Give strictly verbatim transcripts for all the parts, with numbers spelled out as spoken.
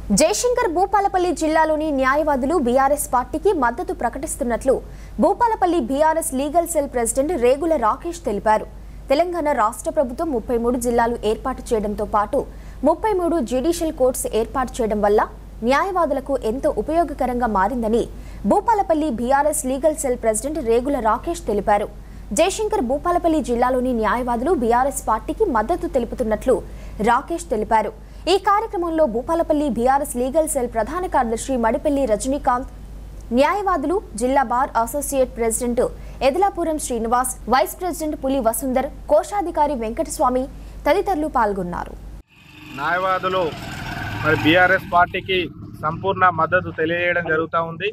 జయశంకర్ భూపాలపల్లి జిల్లాలోని న్యాయవాదులు బీఆర్ఎస్ పార్టీకి మద్దతు ప్రకటిస్తున్నట్లు Bhupalpally BRS legal cell president Regula Rakesh తెలిపారు. తెలంగాణ రాష్ట్ర ప్రభుత్వం ముప్పై మూడు జిల్లాలు ఏర్పాటు చేయడంతో పాటు ముప్పై మూడు జ్యుడిషియల్ కోర్ట్స్ ఏర్పాటు చేయడం వల్ల న్యాయవాదులకు ఎంతో ఉపయోగకరంగా మారిందని Bhupalpally BRS legal cell president Regula Rakesh తెలిపారు. జయశంకర్ భూపాలపల్లి జిల్లాలోని న్యాయవాదులు బీఆర్ఎస్ పార్టీకి మద్దతు తెలుపుతున్నట్లు రాకేష్ తెలిపారు. ఈ కార్యక్రమంలో భూపాలపల్లి బీఆర్ఎస్ లీగల్ సెల్ ప్రధాన కార్యదర్శి మడిపెల్లి రజనీకాంత్, న్యాయవాదులు జిల్లా bar associate president Edalapuram Srinivas, vice president Puli Vasundar, కోశాధికారి వెంకటస్వామి తదితరులు పాల్గొన్నారు. న్యాయవాదులు మరి బీఆర్ఎస్ పార్టీకి సంపూర్ణ మద్దతు తెలియజేయడం జరుగుతూ ఉంది.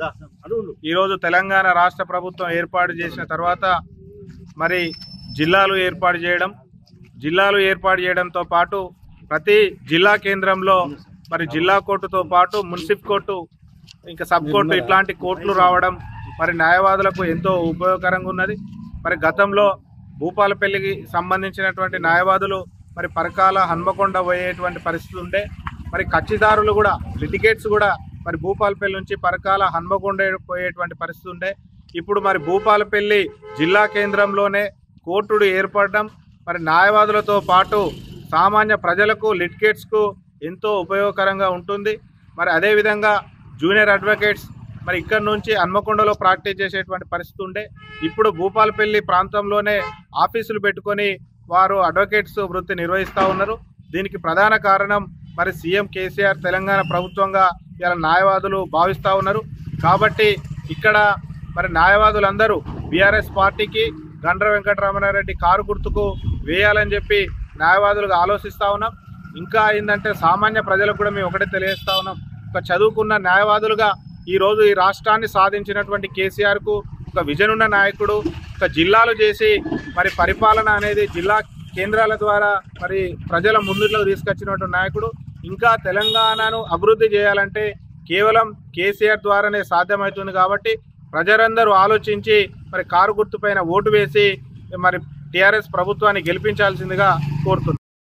ఈరోజు తెలంగాణ రాష్ట్ర ప్రభుత్వం ఏర్పాటు చేసిన తర్వాత మరి జిల్లాలు ఏర్పాటు చేయడం జిల్లాలు ఏర్పాటు చేయడంతో పాటు ప్రతి జిల్లా కేంద్రంలో మరి జిల్లా కోర్టుతో పాటు మున్సిపల్ కోర్టు, ఇంకా సబ్ కోర్టు ఇట్లాంటి కోర్టులు రావడం మరి న్యాయవాదులకు ఎంతో ఉపయోగకరంగా ఉన్నది. మరి గతంలో భూపాలపల్లికి సంబంధించినటువంటి న్యాయవాదులు మరి పరకాల హన్మకొండ పోయేటువంటి పరిస్థితి ఉండే. మరి కక్షిదారులు కూడా లిటిగేట్స్ కూడా మరి భూపాలపల్లి నుంచి పరకాల హన్మకొండ పోయేటువంటి పరిస్థితి ఉండే. ఇప్పుడు మరి భూపాలపల్లి జిల్లా కేంద్రంలోనే కోర్టులు ఏర్పడడం మరి న్యాయవాదులతో పాటు సామాన్య ప్రజలకు లిటిగేట్స్కు ఎంతో ఉపయోగకరంగా ఉంటుంది. మరి అదేవిధంగా జూనియర్ అడ్వకేట్స్ మరి ఇక్కడ నుంచి హన్మకొండలో ప్రాక్టీస్ చేసేటువంటి పరిస్థితి ఉండే. ఇప్పుడు భూపాలపల్లి ప్రాంతంలోనే ఆఫీసులు పెట్టుకొని వారు అడ్వకేట్స్ వృత్తి నిర్వహిస్తూ ఉన్నారు. దీనికి ప్రధాన కారణం మరి సీఎం కేసీఆర్ తెలంగాణ ప్రభుత్వంగా ఇలా న్యాయవాదులు భావిస్తూ ఉన్నారు. కాబట్టి ఇక్కడ మరి న్యాయవాదులందరూ బీఆర్ఎస్ పార్టీకి గండ్ర వెంకటరమణారెడ్డి కారు గుర్తుకు వేయాలని చెప్పి న్యాయవాదులుగా ఆలోచిస్తూ ఉన్నాం. ఇంకా ఏంటంటే సామాన్య ప్రజలకు కూడా మేము ఒకటే తెలియజేస్తూ ఉన్నాం, ఒక చదువుకున్న న్యాయవాదులుగా ఈరోజు ఈ రాష్ట్రాన్ని సాధించినటువంటి కేసీఆర్కు ఒక విజన్ ఉన్న నాయకుడు, ఒక జిల్లాలు చేసి మరి పరిపాలన అనేది జిల్లా కేంద్రాల ద్వారా మరి ప్రజల ముందులోకి తీసుకొచ్చినటువంటి నాయకుడు. ఇంకా తెలంగాణను అభివృద్ధి చేయాలంటే కేవలం కేసీఆర్ ద్వారానే సాధ్యమవుతుంది. కాబట్టి ప్రజలందరూ ఆలోచించి మరి కారు గుర్తుపైన ఓటు వేసి మరి టీఆర్ఎస్ ప్రభుత్వాన్ని గెలిపించాల్సిందిగా కోరుతున్నారు.